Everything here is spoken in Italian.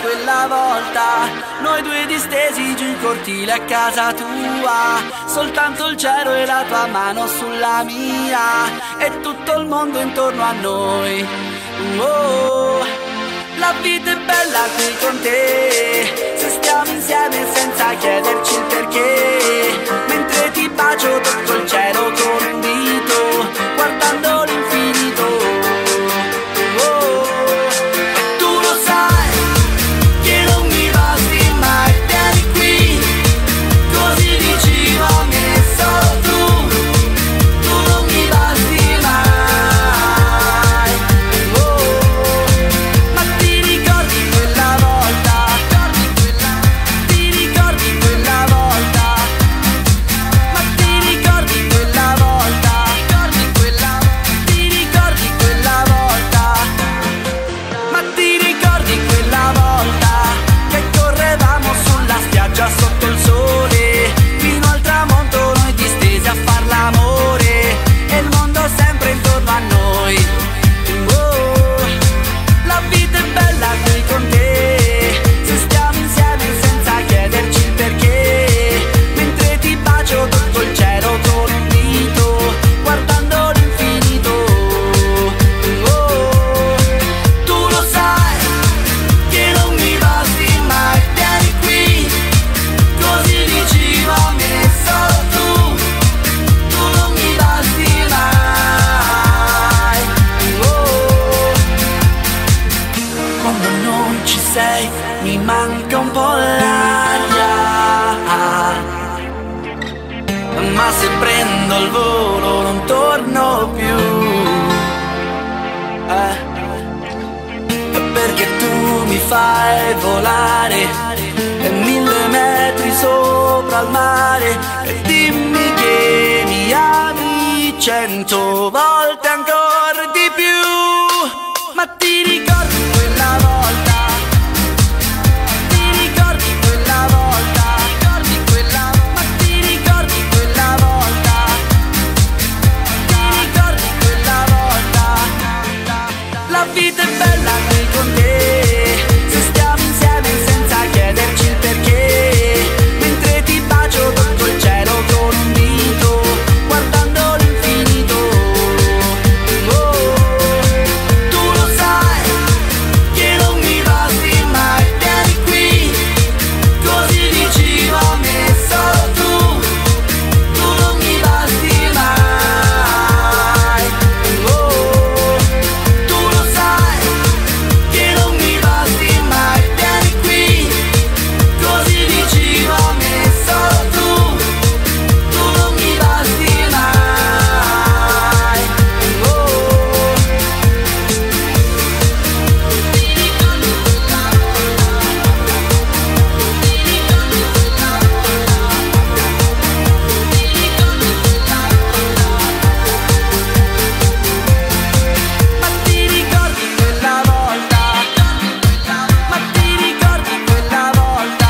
quella volta, noi due distesi giù in cortile a casa tua, soltanto il cielo e la tua mano sulla mia e tutto il mondo intorno a noi. La vita è bella qui con te, se stiamo insieme senza chiederci il perché, mentre ti bacio tutto il cielo con un dito, guardando l'infinito. Tu lo sai che non mi basti mai, vieni qui così vicino a me, solo tu non mi basti mai. Ma ti ricordi quella volta? Ti ricordi quella volta? Ma ti ricordi quella volta? Ti ricordi quella volta? Ma ti ricordi quella volta che correvamo sulla spiaggia sotto il sole, fino al tramonto noi distesi a far l'amore e il mondo sempre intorno a noi. La vita è bella qui con te, se stiamo insieme senza chiederci il perché, mentre ti bacio tutto il cielo con un dito, guardando l'infinito. Tu lo sai che non mi basti mai, vieni qui così vicino a me, solo tu non mi basti mai. Quando non ci sei mi manca un po' l'aria, ma se prendo il volo non torno più, perché tu mi fai volare 1000 metri sopra il mare e dimmi che mi ami 100 volte ancora di più. Ma ti ricordi quella volta? Ti ricordi quella volta? Ma ti ricordi quella volta? Ti ricordi quella volta? La vita è bella qui con te, se stiamo insieme senza chiederci il perché, mentre ti bacio tutto il cielo con un dito, guardando l'infinito. Tu lo sai che non mi basti mai, vieni qui così vicino a me, solo tu non mi basti mai. Tu lo sai che non mi basti mai, vieni qui così vicino a me, solo tu non mi basti mai. Ma ti ricordi quella volta? Ma ti ricordi quella volta?